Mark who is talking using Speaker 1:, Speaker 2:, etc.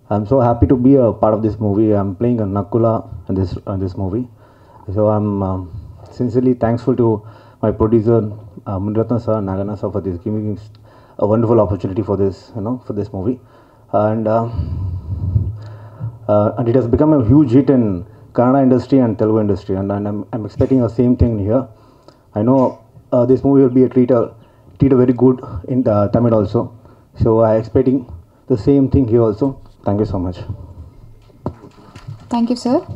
Speaker 1: I'm so happy to be a part of this movie. I'm playing a Nakula in this movie. So I'm sincerely thankful to my producer Munratna sir and Nagana sir for this giving me a wonderful opportunity for this, for this movie, and it has become a huge hit in Kannada industry and Telugu industry, and I'm expecting the same thing here. I know this movie will be a treat very good in Tamil also. So I'm expecting the same thing here also. Thank you so much.
Speaker 2: Thank you, sir.